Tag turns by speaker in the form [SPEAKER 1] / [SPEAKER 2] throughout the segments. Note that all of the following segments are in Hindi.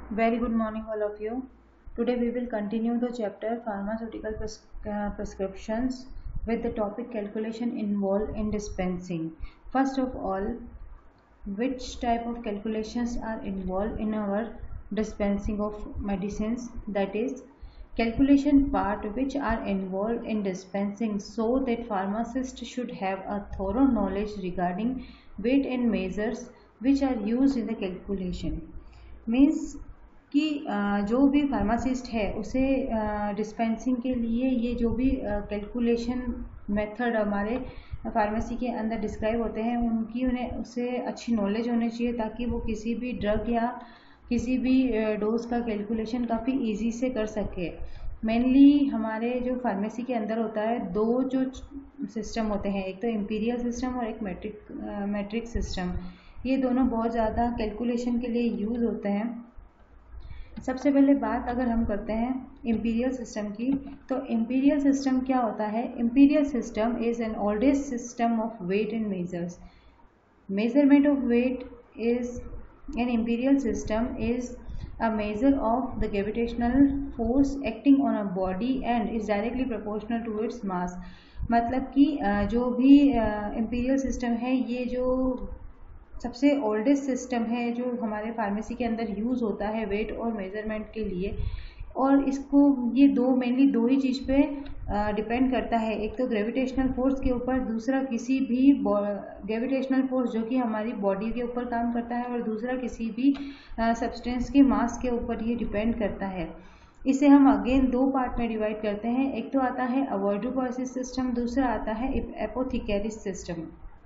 [SPEAKER 1] Very good morning, all of you. Today we will continue the chapter Pharmaceutical Prescriptions with the topic calculation involved in dispensing. First of all, which type of calculations are involved in our dispensing of medicines? That is, calculation part which are involved in dispensing, so that pharmacist should have a thorough knowledge regarding weight and measures which are used in the calculation. Means कि जो भी फार्मासिस्ट है उसे डिस्पेंसिंग के लिए ये जो भी कैलकुलेशन मेथड हमारे फार्मेसी के अंदर डिस्क्राइब होते हैं उन्हें उससे अच्छी नॉलेज होनी चाहिए, ताकि वो किसी भी ड्रग या किसी भी डोज का कैलकुलेशन काफ़ी इजी से कर सके। मेनली हमारे जो फार्मेसी के अंदर होता है दो जो सिस्टम होते हैं, एक तो इम्पीरियल सिस्टम और एक मैट्रिक सिस्टम। ये दोनों बहुत ज़्यादा कैलकुलेशन के लिए यूज़ होते हैं। सबसे पहले बात अगर हम करते हैं इम्पीरियल सिस्टम की, तो इम्पीरियल सिस्टम क्या होता है? Imperial system is an oldest system of weight and measures. Measurement of weight is an imperial system is a measure of the gravitational force acting on a body and is directly proportional to its mass। मतलब कि जो भी इम्पीरियल सिस्टम है, ये जो सबसे ओल्डेस्ट सिस्टम है जो हमारे फार्मेसी के अंदर यूज़ होता है वेट और मेजरमेंट के लिए, और इसको ये मेनली दो ही चीज़ पे डिपेंड करता है। एक तो ग्रेविटेशनल फोर्स के ऊपर, दूसरा किसी भी ग्रेविटेशनल फोर्स जो कि हमारी बॉडी के ऊपर काम करता है, और दूसरा किसी भी सब्सटेंस के मास के ऊपर ये डिपेंड करता है। इसे हम अगेन दो पार्ट में डिवाइड करते हैं। एक तो आता है अवॉइड्रो-पॉइसन सिस्टम, दूसरा आता है एपोथेकेरिस सिस्टम।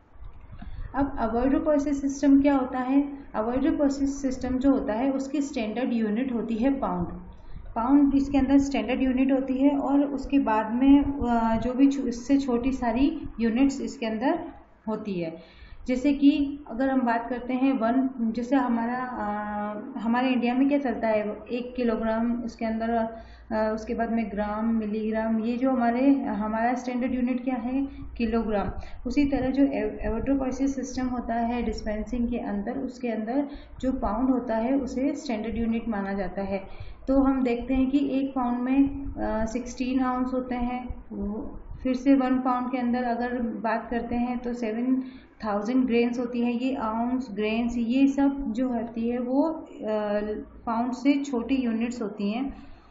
[SPEAKER 1] अब अवॉइड्रो-पॉइसन सिस्टम क्या होता है? अवॉइड्रो-पॉइसन सिस्टम जो होता है उसकी स्टैंडर्ड यूनिट होती है पाउंड इसके अंदर स्टैंडर्ड यूनिट होती है, और उसके बाद में जो भी इससे छोटी सारी यूनिट्स इसके अंदर होती है। जैसे कि अगर हम बात करते हैं जैसे हमारे इंडिया में क्या चलता है, 1 किलोग्राम, उसके अंदर उसके बाद में ग्राम, मिलीग्राम, ये जो हमारा स्टैंडर्ड यूनिट क्या है? किलोग्राम। उसी तरह जो अवॉइड्रो-पॉइसन सिस्टम होता है डिस्पेंसिंग के अंदर, उसके अंदर जो पाउंड होता है उसे स्टैंडर्ड यूनिट माना जाता है। तो हम देखते हैं कि 1 पाउंड में 16 आउंस होते हैं। फिर से 1 पाउंड के अंदर अगर बात करते हैं तो 7000 ग्रेन्स होती है। ये आउंस, ग्रेन्स, ये सब जो होती है वो पाउंड से छोटी यूनिट्स होती हैं।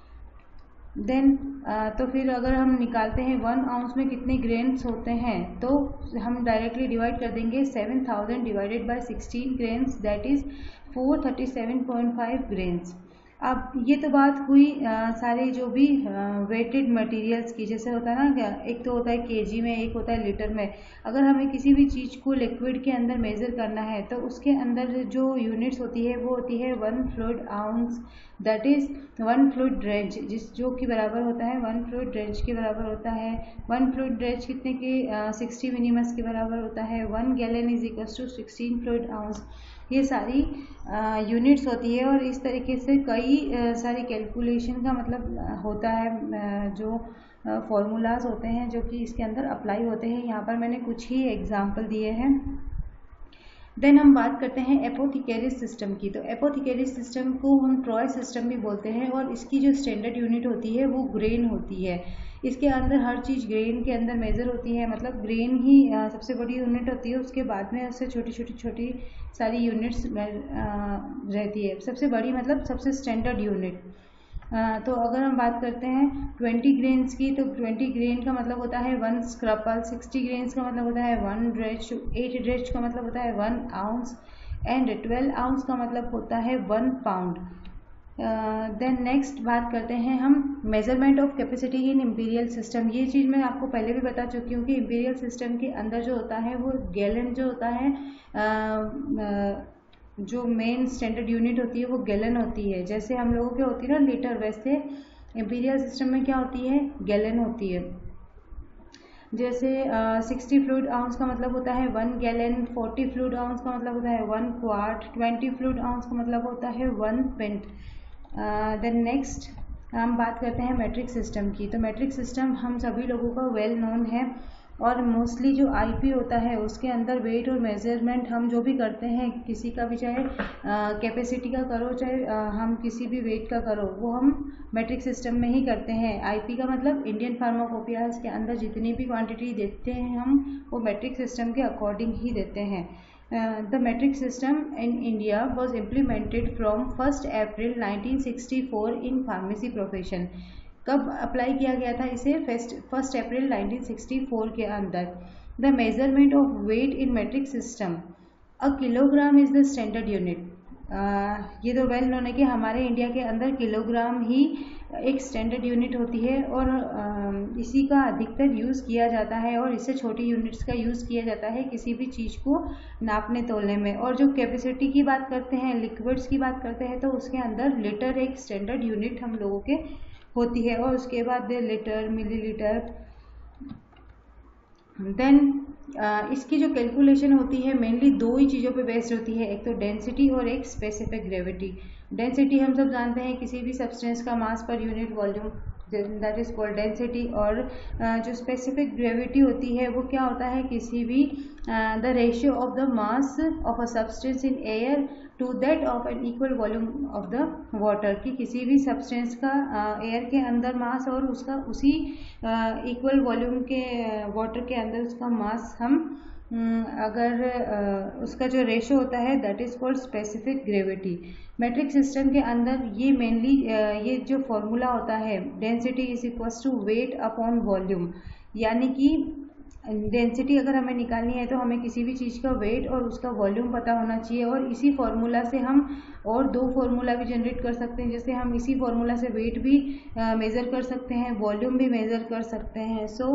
[SPEAKER 1] देन तो फिर अगर हम निकालते हैं 1 आउंस में कितने ग्रेन्स होते हैं, तो हम डायरेक्टली डिवाइड कर देंगे 7000 divided by 16 grains, that is 437.5 grains. अब ये तो बात हुई सारे जो भी वेटेड मटेरियल्स की। जैसे होता है ना, एक तो होता है केजी में, एक होता है लीटर में। अगर हमें किसी भी चीज़ को लिक्विड के अंदर मेज़र करना है तो उसके अंदर जो यूनिट्स होती है वो होती है 1 fluid ounce, that is 1 fluid drench, जो कि बराबर होता है 1 फ्लूइड ड्रेंच के बराबर होता है। 1 फ्लूइड ड्रेंच कितने के 60 मिनीमस के बराबर होता है। 1 gallon is equals to 16 fluid ounce. ये सारी यूनिट्स होती है, और इस तरीके से कई सारे कैलकुलेशन का मतलब होता है, जो फॉर्मूलाज होते हैं जो कि इसके अंदर अप्लाई होते हैं। यहाँ पर मैंने कुछ ही एग्जांपल दिए हैं। देन हम बात करते हैं एपोथेकेरिस सिस्टम की। तो एपोथेकेरिस सिस्टम को हम ट्रॉय सिस्टम भी बोलते हैं, और इसकी जो स्टैंडर्ड यूनिट होती है वो ग्रेन होती है। इसके अंदर हर चीज़ ग्रेन के अंदर मेज़र होती है, मतलब ग्रेन ही सबसे बड़ी यूनिट होती है। उसके बाद में उससे छोटी सारी यूनिट्स रहती है। सबसे बड़ी मतलब सबसे स्टैंडर्ड यूनिट। तो अगर हम बात करते हैं 20 ग्रेन्स की, तो 20 ग्रेन का मतलब होता है 1 स्क्रपल। 60 ग्रेन्स का मतलब होता है 1 ड्रेच। 8 ड्रेच का मतलब होता है 1 आउंस, एंड 12 आउंस का मतलब होता है 1 पाउंड। देन नेक्स्ट बात करते हैं हम measurement of capacity in imperial system. ये चीज़ मैं आपको पहले भी बता चुकी हूँ कि इम्पीरियल सिस्टम के अंदर जो होता है वो गैलन जो होता है, जो मेन स्टैंडर्ड यूनिट होती है वो गैलन होती है। जैसे हम लोगों के होती है ना लीटर, वैसे इम्पीरियल सिस्टम में क्या होती है? गैलन होती है। जैसे 60 फ्लूइड आउंस का मतलब होता है 1 गैलन, 40 फ्लूइड आउंस का मतलब होता है 1 क्वार्ट, 20 फ्लूइड आउंस का मतलब होता है 1 पिंट। देन नेक्स्ट हम बात करते हैं मैट्रिक सिस्टम की। तो मैट्रिक सिस्टम हम सभी लोगों का वेल नोन है। और मोस्टली जो आईपी होता है उसके अंदर वेट और मेजरमेंट हम जो भी करते हैं, किसी का भी चाहे कैपेसिटी का करो चाहे हम किसी भी वेट का करो, वो हम मैट्रिक सिस्टम में ही करते हैं। आईपी का मतलब इंडियन फार्माकोपियाज के अंदर जितनी भी क्वांटिटी देते हैं हम वो मैट्रिक सिस्टम के अकॉर्डिंग ही देते हैं। The metric system in India was implemented from 1st April 1964 in pharmacy profession. कब अप्लाई किया गया था इसे? 1st अप्रैल 1964 के अंदर। The measurement of weight in metric system, a kilogram is the standard unit. ये तो वेल नोन है कि हमारे इंडिया के अंदर किलोग्राम ही एक स्टैंडर्ड यूनिट होती है और इसी का अधिकतर यूज़ किया जाता है और इससे छोटी यूनिट्स का यूज़ किया जाता है किसी भी चीज़ को नापने तोलने में। और जो कैपेसिटी की बात करते हैं, लिक्विड्स की बात करते हैं, तो उसके अंदर लीटर एक स्टैंडर्ड यूनिट हम लोगों के होती है और उसके बाद लीटर, मिलीलीटर। देन इसकी जो कैलकुलेशन होती है मेनली दो ही चीज़ों पे बेस्ड होती है, एक तो डेंसिटी और एक स्पेसिफिक ग्रेविटी। डेंसिटी हम सब जानते हैं किसी भी सब्सटेंस का मास पर unit volume, that is called density. और जो स्पेसिफिक ग्रेविटी होती है वो क्या होता है, किसी भी the ratio of the mass of a substance in air to that of an equal volume of the water, कि किसी भी सब्सटेंस का एयर के अंदर मास और उसका उसी इक्वल वॉल्यूम के वाटर के अंदर उसका मास हम अगर उसका जो रेशो होता है that is called specific gravity. Metric system के अंदर ये मेनली ये जो फॉर्मूला होता है, density is equals to weight upon volume, यानी कि डेंसिटी अगर हमें निकालनी है तो हमें किसी भी चीज़ का वेट और उसका वॉल्यूम पता होना चाहिए। और इसी फॉर्मूला से हम और दो फॉर्मूला भी जनरेट कर सकते हैं, जैसे हम इसी फॉर्मूला से वेट भी मेज़र कर सकते हैं, वॉल्यूम भी मेज़र कर सकते हैं। So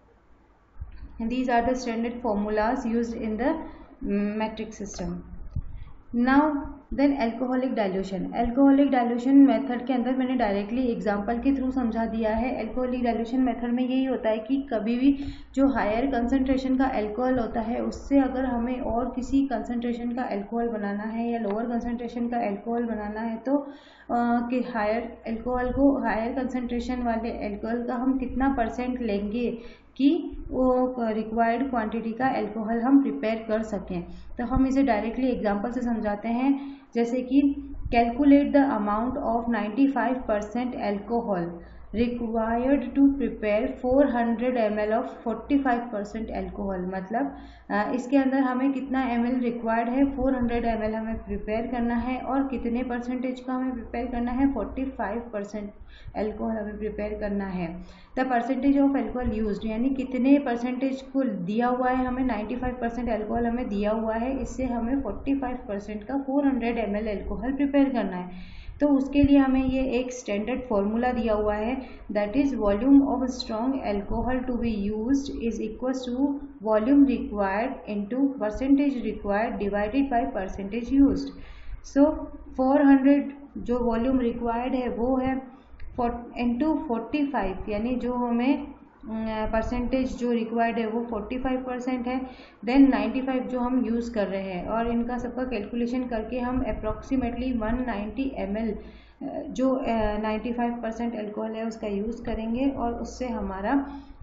[SPEAKER 1] these are the standard formulas used in the metric system. Now then alcoholic dilution. alcoholic dilution method के अंदर मैंने डायरेक्टली एग्जांपल के थ्रू समझा दिया है। alcoholic dilution मेथड में यही होता है कि कभी भी जो हायर कंसंट्रेशन का अल्कोहल होता है उससे अगर हमें और किसी कंसंट्रेशन का अल्कोहल बनाना है या लोअर कंसंट्रेशन का अल्कोहल बनाना है तो कि हायर अल्कोहल को, हायर कंसंट्रेशन वाले अल्कोहल का हम कितना परसेंट लेंगे कि वो रिक्वायर्ड क्वांटिटी का अल्कोहल हम प्रिपेयर कर सकें। तो हम इसे डायरेक्टली एग्जांपल से समझाते हैं, जैसे कि calculate the amount of 95% alcohol required to prepare 400 ml of 45% alcohol. मतलब इसके अंदर हमें कितना ml रिक्वायर्ड है, 400 ml हमें प्रिपेयर करना है और कितने परसेंटेज का हमें प्रिपेयर करना है, 45% अल्कोहल हमें प्रिपेयर करना है। The percentage of alcohol used, यानी कितने परसेंटेज को दिया हुआ है हमें, 95% अल्कोहल हमें दिया हुआ है, इससे हमें 45% का 400 ml अल्कोहल प्रिपेयर करना है। तो उसके लिए हमें ये एक स्टैंडर्ड फॉर्मूला दिया हुआ है, that is volume of strong alcohol to be used is equal to volume required into percentage required divided by percentage used. So 400 जो वॉल्यूम रिक्वायर्ड है वो है इनटू 45, यानी जो हमें परसेंटेज जो रिक्वायर्ड है वो 45% है, देन 95 जो हम यूज़ कर रहे हैं, और इनका सबका कैलकुलेशन करके हम अप्रॉक्सीमेटली 190 ml जो 95% अल्कोहल है उसका यूज़ करेंगे और उससे हमारा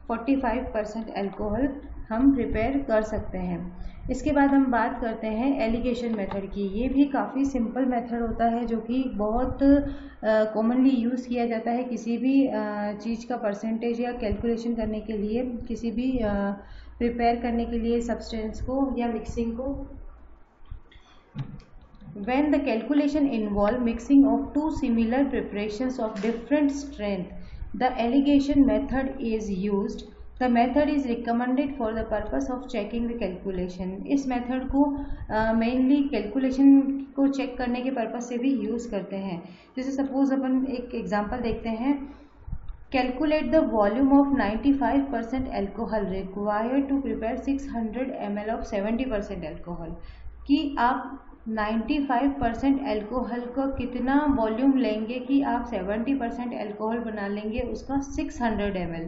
[SPEAKER 1] 45% अल्कोहल हम प्रिपेयर कर सकते हैं। इसके बाद हम बात करते हैं एलिगेशन मेथड की। ये भी काफ़ी सिंपल मेथड होता है जो कि बहुत कॉमनली यूज़ किया जाता है किसी भी चीज़ का परसेंटेज या कैलकुलेशन करने के लिए, किसी भी प्रिपेयर करने के लिए सब्सटेंस को या मिक्सिंग को। When the calculation involve mixing of two similar preparations of different strength, the alligation method is used. The method is recommended for the purpose of checking the calculation. इस मेथड को मेनली कैलकुलेशन को चेक करने के पर्पज से भी यूज़ करते हैं। जैसे सपोज अपन एक एग्जांपल देखते हैं, calculate the volume of 95% alcohol required to prepare 600 ml of 70% alcohol, कि आप 95% अल्कोहल का कितना वॉल्यूम लेंगे कि आप 70% अल्कोहल बना लेंगे उसका 600 ml।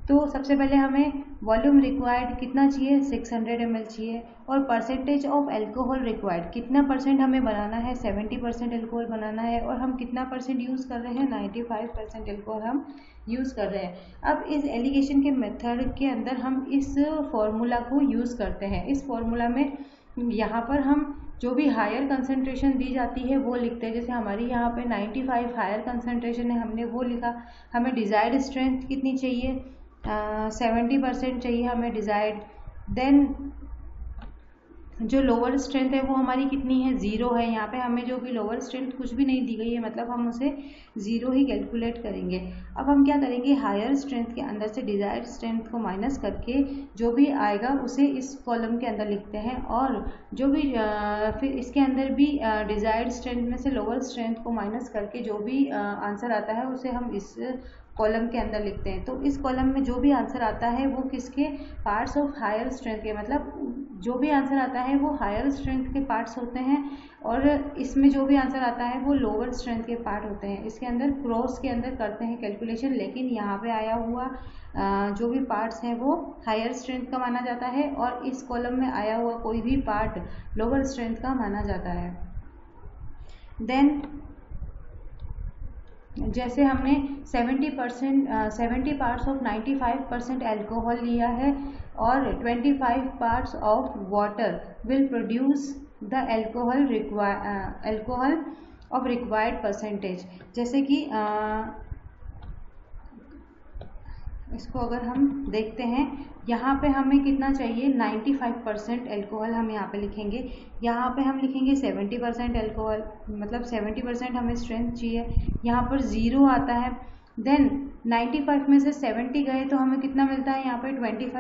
[SPEAKER 1] तो सबसे पहले हमें वॉल्यूम रिक्वायर्ड कितना चाहिए, 600 ml चाहिए, और परसेंटेज ऑफ एल्कोहल रिक्वायर्ड कितना परसेंट हमें बनाना है, 70% एल्कोहल बनाना है, और हम कितना परसेंट यूज़ कर रहे हैं, 95% एल्कोहल हम यूज़ कर रहे हैं। अब इस एलिगेशन के मेथड के अंदर हम इस फॉर्मूला को यूज़ करते हैं। इस फॉर्मूला में यहाँ पर हम जो भी हायर कंसंट्रेशन दी जाती है वो लिखते हैं। जैसे हमारी यहाँ पे 95 हायर कंसंट्रेशन है, हमने वो लिखा। हमें डिज़ायर्ड स्ट्रेंथ कितनी चाहिए, 70% चाहिए हमें डिज़ायर्ड। देन जो लोअर स्ट्रेंथ है वो हमारी कितनी है, 0 है। यहाँ पे हमें जो भी लोअर स्ट्रेंथ कुछ भी नहीं दी गई है, मतलब हम उसे 0 ही कैलकुलेट करेंगे। अब हम क्या करेंगे, हायर स्ट्रेंथ के अंदर से डिज़ायर्ड स्ट्रेंथ को माइनस करके जो भी आएगा उसे इस कॉलम के अंदर लिखते हैं, और जो भी फिर इसके अंदर भी डिज़ायर्ड स्ट्रेंथ में से लोअर स्ट्रेंथ को माइनस करके जो भी आंसर आता है उसे हम इस कॉलम के अंदर लिखते हैं। तो इस कॉलम में जो भी आंसर आता है वो किसके, पार्ट्स ऑफ हायर स्ट्रेंथ के, मतलब जो भी आंसर आता है वो हायर स्ट्रेंथ के पार्ट्स होते हैं, और इसमें जो भी आंसर आता है वो लोअर स्ट्रेंथ के पार्ट होते हैं। इसके अंदर क्रॉस के अंदर करते हैं कैलकुलेशन, लेकिन यहाँ पे आया हुआ जो भी पार्ट्स हैं वो हायर स्ट्रेंथ का माना जाता है, और इस कॉलम में आया हुआ कोई भी पार्ट लोअर स्ट्रेंथ का माना जाता है। देन जैसे हमने 70 पार्ट्स ऑफ 95% एल्कोहल लिया है, और 25 parts of water will produce the alcohol of required percentage. जैसे कि इसको अगर हम देखते हैं, यहाँ पे हमें कितना चाहिए, 95% एल्कोहल हम यहाँ पे लिखेंगे। यहाँ पे हम लिखेंगे 70% एल्कोहल, मतलब 70% हमें स्ट्रेंथ चाहिए। यहाँ पर 0 आता है। देन 95 में से 70 गए तो हमें कितना मिलता है, यहाँ पे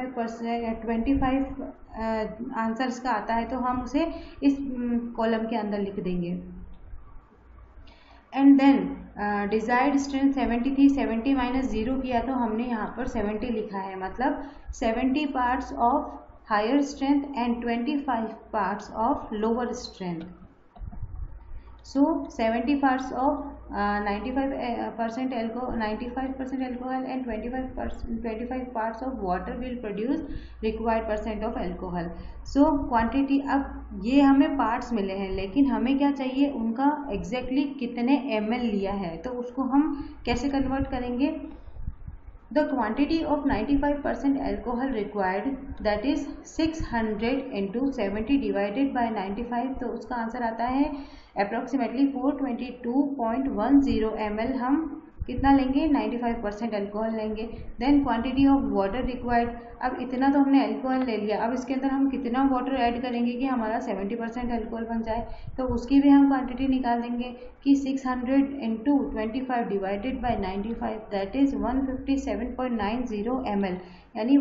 [SPEAKER 1] 25 आंसर्स का आता है, तो हम उसे इस कॉलम के अंदर लिख देंगे। एंड देन डिज़ायर्ड स्ट्रेंथ 70 थी, 70 माइनस 0 किया तो हमने यहाँ पर 70 लिखा है, मतलब 70 parts of higher strength and 25 parts of lower strength. So 70 parts of 95% alcohol and 25 parts of water will produce required percent of alcohol. So quantity, अब ये हमें parts मिले हैं, लेकिन हमें क्या चाहिए, उनका exactly कितने ml लिया है, तो उसको हम कैसे कन्वर्ट करेंगे। The quantity of 95% alcohol required, that is 600 into 70 divided by 95, तो उसका आंसर आता है अप्रोक्सीमेटली 422.10 ml। हम कितना लेंगे, 95% एल्कोहल लेंगे। Then quantity of water required, अब इतना तो हमने एल्कोहल ले लिया, अब इसके अंदर हम कितना वाटर ऐड करेंगे कि हमारा 70% एल्कोहल बन जाए, तो उसकी भी हम क्वांटिटी निकाल देंगे कि 600 into 25 divided by 95, that is 157.90 ml, यानी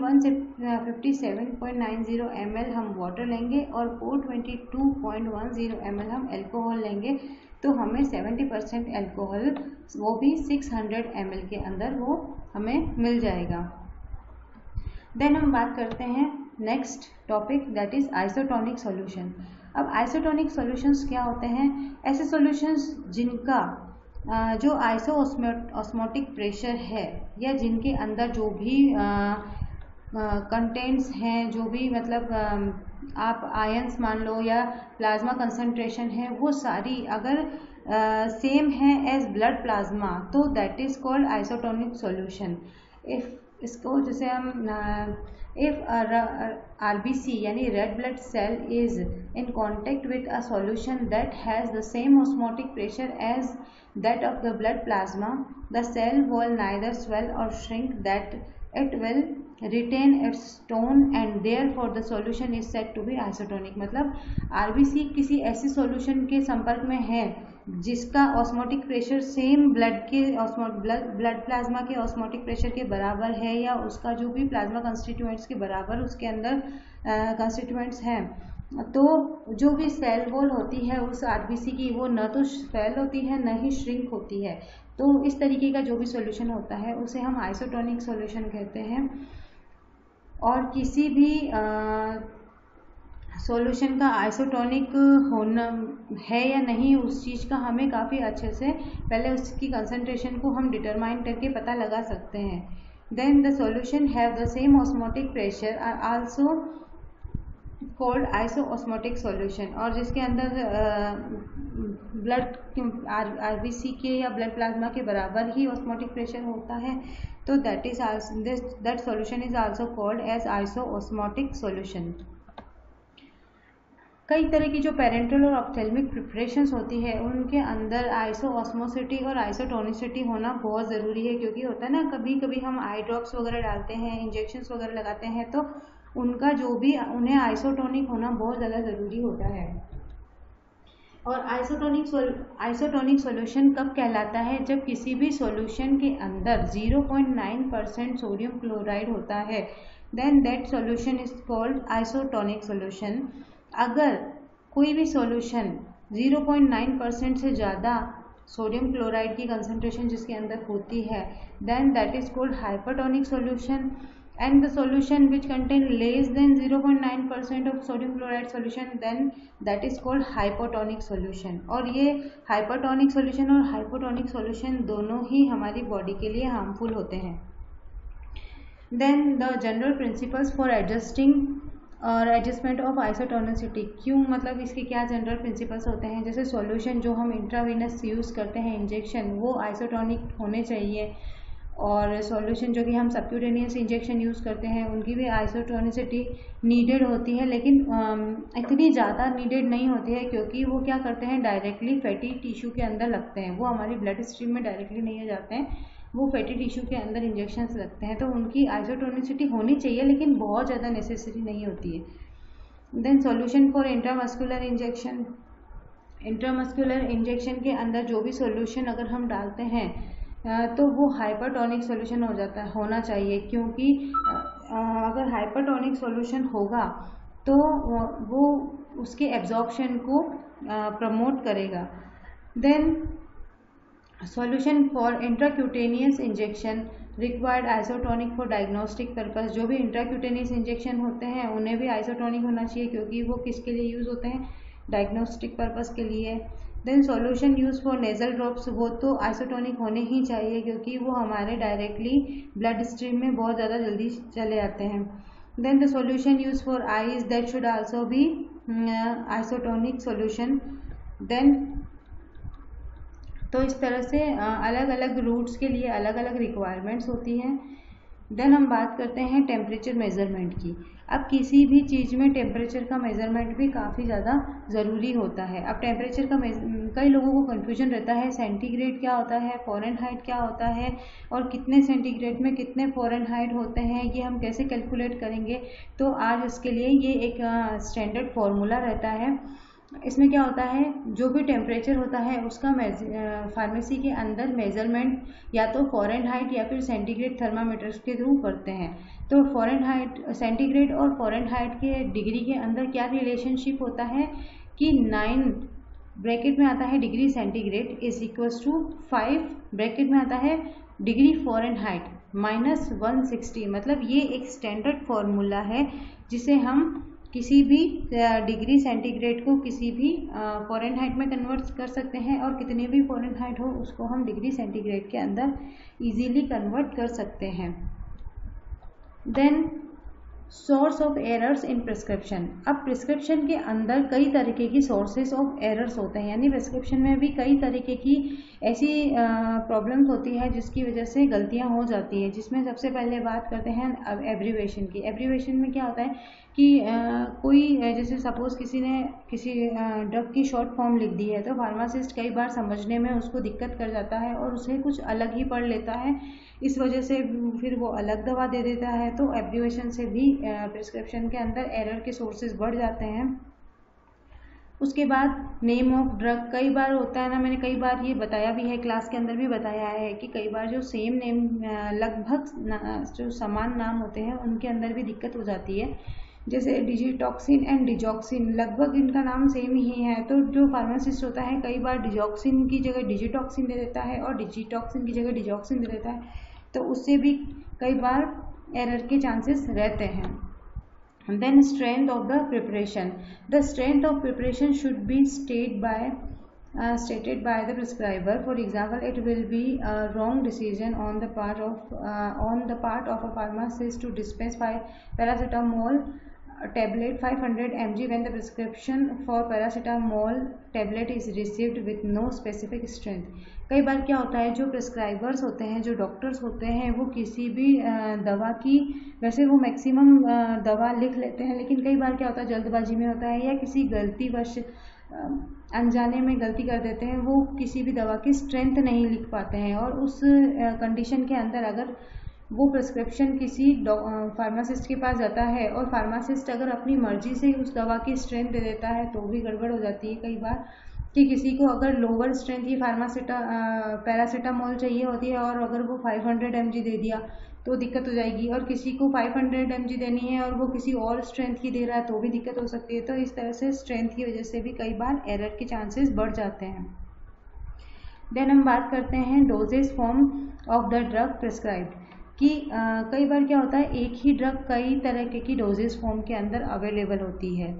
[SPEAKER 1] 157.90 ml हम वाटर लेंगे और 422.10 ml हम एल्कोहल लेंगे, तो हमें 70% एल्कोहल वो भी 600 ml के अंदर वो हमें मिल जाएगा। देन हम बात करते हैं next topic, that is isotonic solution. अब आइसोटोनिक सॉल्यूशंस क्या होते हैं, ऐसे सॉल्यूशंस जिनका जो आइसोऑस्मोटिक प्रेशर है, या जिनके अंदर जो भी कंटेंट्स हैं, जो भी मतलब आप आयंस मान लो या प्लाज्मा कंसंट्रेशन है, वो सारी अगर सेम है एज ब्लड प्लाज्मा, तो that is called isotonic solution. If इसको जैसे हम इफ RBC यानी red blood cell is in contact with a solution that has the same osmotic pressure as that of the blood plasma, the cell will neither swell or shrink, that it will retain its tone and therefore the solution is said to be isotonic। मतलब RBC किसी ऐसे सॉल्यूशन के संपर्क में है जिसका osmotic pressure same blood plasma के ऑस्मोटिक प्रेशर के बराबर है, या उसका जो भी प्लाज्मा कंस्टिट्यूएंट्स के बराबर उसके अंदर कंस्टिट्यूएंट्स हैं, तो जो भी सेल वॉल होती है उस RBC की, वो न तो स्वेल होती है न ही श्रिंक होती है। तो इस तरीके का जो भी सॉल्यूशन होता है उसे हम आइसोटोनिक सॉल्यूशन कहते हैं। और किसी भी सॉल्यूशन का आइसोटोनिक होना है या नहीं, उस चीज़ का हमें काफ़ी अच्छे से पहले उसकी कंसंट्रेशन को हम डिटरमाइन करके पता लगा सकते हैं। then the solution have the same osmotic pressure are also called isoosmotic solution, और जिसके अंदर ब्लड आरबीसी के या ब्लड प्लाज्मा के बराबर ही ऑस्मोटिक प्रेशर होता है, तो that solution is also called as isoosmotic solution. कई तरह की जो पेरेंटल और ऑप्थेल्मिक प्रिपरेशंस होती है उनके अंदर आइसोऑस्मोसिटी और आइसोटोनिसिटी होना बहुत ज़रूरी है, क्योंकि होता है ना कभी कभी हम आई ड्रॉप्स वगैरह डालते हैं, इंजेक्शंस वगैरह लगाते हैं, तो उनका जो भी उन्हें आइसोटोनिक होना बहुत ज़्यादा ज़रूरी होता है। और आइसोटोनिक सॉल्यूशन कब कहलाता है? जब किसी भी सॉल्यूशन के अंदर 0.9% सोडियम क्लोराइड होता है, then that solution is called isotonic solution. अगर कोई भी सॉल्यूशन 0.9% से ज़्यादा सोडियम क्लोराइड की कंसंट्रेशन जिसके अंदर होती है, then that is called hypertonic solution. And the solution which contain less than 0.9% of sodium chloride solution, then that is called hypotonic solution. और ये हाइपरटोनिक सॉल्यूशन और हाइपोटोनिक सॉल्यूशन दोनों ही हमारी बॉडी के लिए हार्मफुल होते हैं। Then the general principles for adjusting और एडजस्टमेंट ऑफ आइसोटोनिसिटी, क्यों मतलब इसके क्या जनरल प्रिंसिपल्स होते हैं? जैसे सॉल्यूशन जो हम इंट्रावेनस यूज़ करते हैं इंजेक्शन, वो आइसोटोनिक होने चाहिए, और सॉल्यूशन जो कि हम सबक्यूटेनियस इंजेक्शन यूज़ करते हैं उनकी भी आइसोटोनिसिटी नीडेड होती है, लेकिन इतनी ज़्यादा नीडेड नहीं होती है, क्योंकि वो क्या करते हैं डायरेक्टली फैटी टिश्यू के अंदर लगते हैं, वो हमारी ब्लड स्ट्रीम में डायरेक्टली नहीं जाते हैं, वो फैटी टिश्यू के अंदर इंजेक्शंस लगते हैं, तो उनकी आइसोटोनिसिटी होनी चाहिए लेकिन बहुत ज़्यादा नेसेसरी नहीं होती है। Then solution for intramuscular injection, intramuscular injection के अंदर जो भी सॉल्यूशन अगर हम डालते हैं तो वो हाइपरटोनिक सॉल्यूशन होना चाहिए, क्योंकि अगर हाइपरटोनिक सॉल्यूशन होगा तो वो उसके एब्जॉर्प्शन को प्रमोट करेगा। Then solution for intracutaneous injection required isotonic for diagnostic purpose, जो भी इंट्राक्यूटेनियस इंजेक्शन होते हैं उन्हें भी आइसोटोनिक होना चाहिए, क्योंकि वो किसके लिए यूज़ होते हैं? डायग्नोस्टिक पर्पस के लिए। Then solution use for nasal drops, वो तो आइसोटोनिक होने ही चाहिए, क्योंकि वो हमारे डायरेक्टली ब्लड स्ट्रीम में बहुत ज़्यादा जल्दी चले जाते हैं। Then the solution use for eyes, that should also be isotonic solution. Then तो इस तरह से अलग अलग रूट्स के लिए अलग अलग रिक्वायरमेंट्स होती हैं। देन हम बात करते हैं टेम्परेचर मेज़रमेंट की। अब किसी भी चीज़ में टेम्परेचर का मेज़रमेंट भी काफ़ी ज़्यादा ज़रूरी होता है। अब टेम्परेचर का कई लोगों को कन्फ्यूजन रहता है, सेंटीग्रेड क्या होता है, फ़ारेनहाइट क्या होता है, और कितने सेंटीग्रेड में कितने फ़ारेनहाइट होते हैं, ये हम कैसे कैलकुलेट करेंगे। तो आज इसके लिए ये एक स्टैंडर्ड फार्मूला रहता है। इसमें क्या होता है, जो भी टेम्परेचर होता है उसका फार्मेसी के अंदर मेज़रमेंट या तो फ़ारेनहाइट या फिर सेंटीग्रेड थर्मामीटर्स के थ्रू करते हैं। तो फ़ारेनहाइट, सेंटीग्रेड और फ़ारेनहाइट के डिग्री के अंदर क्या रिलेशनशिप होता है कि 9 ब्रैकेट में आता है degree centigrade is equals to 5 bracket में आता है डिग्री फ़ारेनहाइट माइनस 160। मतलब ये एक स्टैंडर्ड फार्मूला है जिसे हम किसी भी डिग्री सेंटीग्रेड को किसी भी फ़ारेनहाइट में कन्वर्ट कर सकते हैं, और कितने भी फ़ारेनहाइट हो उसको हम डिग्री सेंटीग्रेड के अंदर इजीली कन्वर्ट कर सकते हैं। Then source of errors in prescription. अब प्रिस्क्रिप्शन के अंदर कई तरीके की सोर्सेज ऑफ एरर्स होते हैं, यानी प्रिस्क्रिप्शन में भी कई तरीके की ऐसी प्रॉब्लम्स होती है जिसकी वजह से गलतियां हो जाती है, जिसमें सबसे पहले बात करते हैं एब्रीवेशन की। एब्रीवेशन में क्या होता है कि कोई जैसे सपोज़ किसी ने किसी ड्रग की शॉर्ट फॉर्म लिख दी है, तो फार्मासिस्ट कई बार समझने में उसको दिक्कत कर जाता है और उसे कुछ अलग ही पढ़ लेता है, इस वजह से फिर वो अलग दवा दे देता है। तो एब्रीवेशन से भी प्रिस्क्रिप्शन के अंदर एरर के सोर्सेज बढ़ जाते हैं। उसके बाद नेम ऑफ ड्रग, कई बार होता है ना, मैंने कई बार ये बताया भी है, क्लास के अंदर भी बताया है कि कई बार जो सेम नेम लगभग जो समान नाम होते हैं उनके अंदर भी दिक्कत हो जाती है। जैसे डिजिटॉक्सिन एंड डिजॉक्सिन, लगभग इनका नाम सेम ही है, तो जो फार्मासिस्ट होता है कई बार डिजॉक्सिन की जगह डिजिटॉक्सिन दे देता है और डिजिटॉक्सिन की जगह डिजॉक्सिन दे देता है, तो उससे भी कई बार एरर के चांसेस रहते हैं। Then strength of the preparation. The strength of preparation should be stated by stated by the prescriber. For example, it will be a wrong decision on the part of a pharmacist to dispense paracetamol tablet 500 mg when the prescription for paracetamol tablet is received with no specific strength. कई बार क्या होता है, जो प्रिस्क्राइबर्स होते हैं, जो डॉक्टर्स होते हैं, वो किसी भी दवा की, वैसे वो मैक्सिमम दवा लिख लेते हैं, लेकिन कई बार क्या होता है, जल्दबाजी में होता है या किसी गलतीवश अनजाने में गलती कर देते हैं, वो किसी भी दवा की स्ट्रेंथ नहीं लिख पाते हैं। और उस कंडीशन के अंदर अगर वो प्रिस्क्रिप्शन किसी फार्मासिस्ट के पास जाता है और फार्मासिस्ट अगर अपनी मर्जी से उस दवा की स्ट्रेंथ दे देता है तो भी गड़बड़ हो जाती है कई बार, कि किसी को अगर लोअर स्ट्रेंथ की पैरासीटामोल चाहिए होती है और अगर वो 500 mg दे दिया तो दिक्कत हो जाएगी, और किसी को 500 mg देनी है और वो किसी और स्ट्रेंथ की दे रहा है तो भी दिक्कत हो सकती है। तो इस तरह से स्ट्रेंथ की वजह से भी कई बार एरर के चांसेस बढ़ जाते हैं। देन हम बात करते हैं dosage form of the drug prescribed, कि कई बार क्या होता है, एक ही ड्रग कई तरह की डोजेज फॉर्म के अंदर अवेलेबल होती है।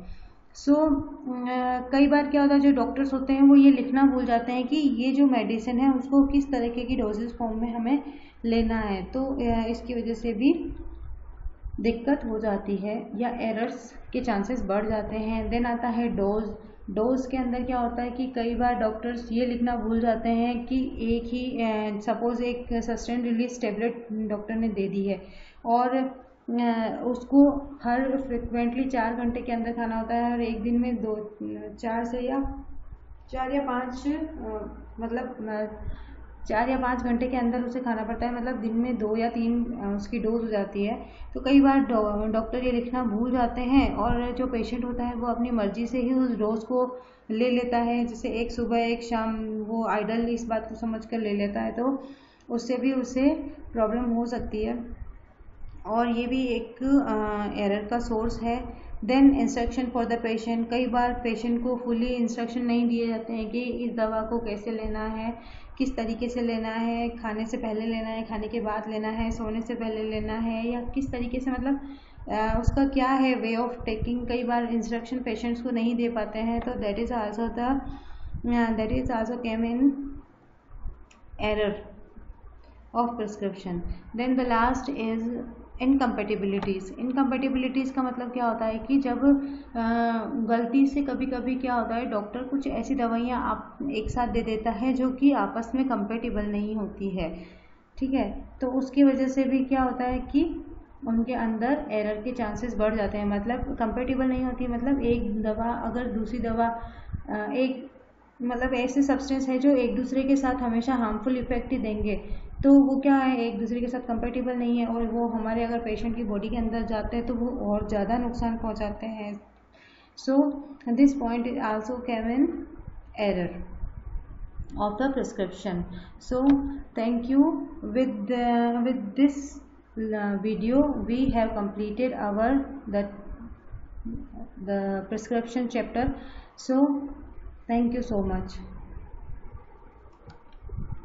[SPEAKER 1] कई बार क्या होता है, जो डॉक्टर्स होते हैं वो ये लिखना भूल जाते हैं कि ये जो मेडिसिन है उसको किस तरीके की डोजेज फॉर्म में हमें लेना है, तो इसकी वजह से भी दिक्कत हो जाती है या एरर्स के चांसेस बढ़ जाते हैं। देन आता है डोज के अंदर क्या होता है कि कई बार डॉक्टर्स ये लिखना भूल जाते हैं कि एक ही सपोज एक सस्टेन रिलीज टेबलेट डॉक्टर ने दे दी है और उसको हर फ्रिक्वेंटली 4 घंटे के अंदर खाना होता है और एक दिन में 4 या 5 मतलब 4 या 5 घंटे के अंदर उसे खाना पड़ता है, मतलब दिन में 2 या 3 उसकी डोज हो जाती है। तो कई बार डॉक्टर ये लिखना भूल जाते हैं और जो पेशेंट होता है वो अपनी मर्जी से ही उस डोज को ले लेता है, जैसे एक सुबह एक शाम वो आइडल इस बात को समझ कर ले लेता है, तो उससे भी उसे प्रॉब्लम हो सकती है और ये भी एक एरर का सोर्स है। Then instruction for the patient, कई बार पेशेंट को फुली इंस्ट्रक्शन नहीं दिए जाते हैं कि इस दवा को कैसे लेना है, किस तरीके से लेना है, खाने से पहले लेना है, खाने के बाद लेना है, सोने से पहले लेना है, या किस तरीके से, मतलब उसका क्या है वे ऑफ टेकिंग। कई बार इंस्ट्रक्शन पेशेंट्स को नहीं दे पाते हैं, तो that is also came in error of prescription. Then the last is incompatibilities का मतलब क्या होता है कि जब गलती से कभी कभी क्या होता है, डॉक्टर कुछ ऐसी दवाइयाँ आप एक साथ दे देता है जो कि आपस में कंपेटिबल नहीं होती है, ठीक है, तो उसकी वजह से भी क्या होता है कि उनके अंदर एरर के चांसेस बढ़ जाते हैं। मतलब कंपेटिबल नहीं होती, मतलब एक दवा अगर दूसरी दवा एक मतलब ऐसे सब्सटेंस है जो एक दूसरे के साथ हमेशा हार्मफुल इफेक्ट ही देंगे, तो वो क्या है, एक दूसरे के साथ कंपेटिबल नहीं है और वो हमारे अगर पेशेंट की बॉडी के अंदर जाते हैं तो वो और ज़्यादा नुकसान पहुंचाते हैं। So this point is also came in error of the prescription. So thank you. With this video we have completed our the prescription chapter. So thank you so much.